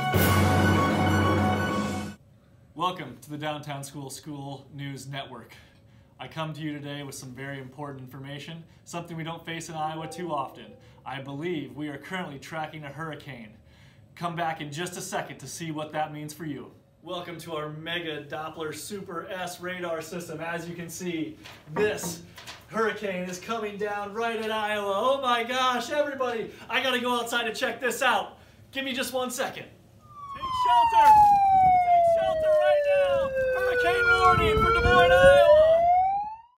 Welcome to the Downtown School News Network. I come to you today with some very important information, something we don't face in Iowa too often. I believe we are currently tracking a hurricane. Come back in just a second to see what that means for you. Welcome to our Mega Doppler Super S radar system. As you can see, this hurricane is coming down right at Iowa. Oh my gosh, everybody, I gotta go outside to check this out. Give me just 1 second. Take shelter! Take shelter right now! Hurricane warning for Des Moines, Iowa!